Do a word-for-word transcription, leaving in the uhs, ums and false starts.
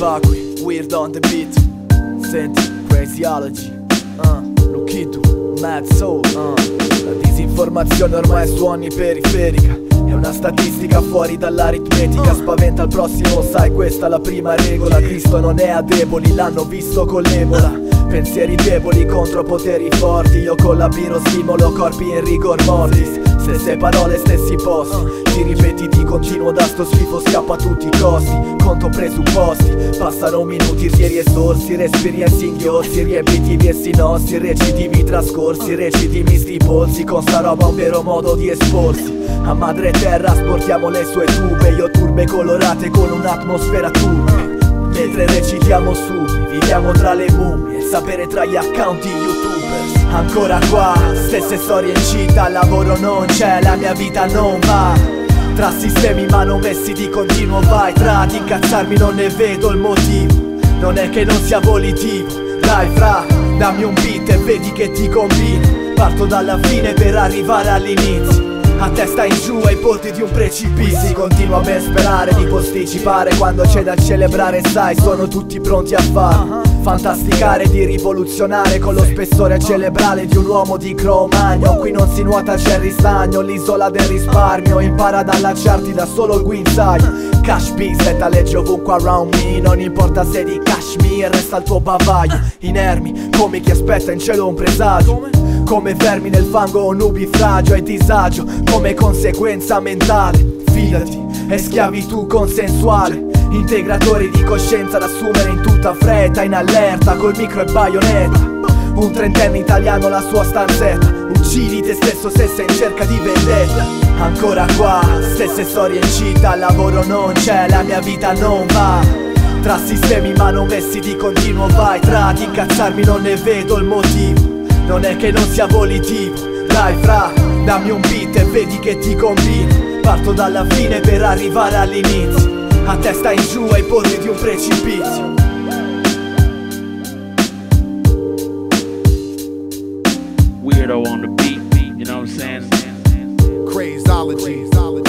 vacui, weird on the beat. Senti, Crazyology, uh, Lukitu, Mad Soul, uh. La disinformazione ormai è su ogni periferica. È una statistica fuori dall'aritmetica. Spaventa il prossimo, sai, questa è la prima regola. Cristo non è a deboli, l'hanno visto con l'Ebola. Pensieri deboli contro poteri forti. Io collabiro, stimolo corpi in rigor mortis. Stesse parole, stessi posti. Ti ripeti di continuo, da sto schifo scappa a tutti i costi. Conto presupposti, passano minuti, rieri e sorsi. Respiri e singhiozzi, riempitivi e sinossi. Recitivi trascorsi, recitimi sti polsi. Con sta roba un vero modo di esporsi. A madre terra sportiamo le sue tube. Io turbe colorate con un'atmosfera turbe. Mentre recitiamo su, viviamo tra le mummie. Il sapere tra gli account di youtubers. Ancora qua, stesse storie in città. Lavoro non c'è, la mia vita non va. Tra sistemi manomessi di continuo vai. Tra di incazzarmi non ne vedo il motivo. Non è che non sia volitivo. Dai fra, dammi un beat e vedi che ti combino. Parto dalla fine per arrivare all'inizio. A testa in giù ai ponti di un precipizio. Continuo a ben sperare di posticipare. Quando c'è da celebrare sai sono tutti pronti a farlo. Fantasticare di rivoluzionare con lo spessore cerebrale di un uomo di Cro-Magnon. Qui non si nuota, c'è il ristagno, l'isola del risparmio. Impara ad allacciarti da solo il guinzaglio. Cash business legge ovunque around me. Non importa se di Kashmir resta il tuo bavaglio. Inermi come chi aspetta in cielo un presagio. Come vermi nel fango, nubifragio e disagio. Come conseguenza mentale, fidati, è schiavitù consensuale. Integratori di coscienza da assumere in tutta fretta. In allerta col micro e baionetta. Un trentenne italiano la sua stanzetta. Uccidi te stesso se sei in cerca di vendetta. Ancora qua, stesse storie in città. Lavoro non c'è, la mia vita non va. Tra sistemi manomessi di continuo vai. Tra di incazzarmi non ne vedo il motivo. Non è che non sia volitivo. Dai fra, dammi un beat e vedi che ti combino. Parto dalla fine per arrivare all'inizio. A testa in giù ai ponti di un precipizio. Weirdo on the beat, you know what I'm saying? Crazyology.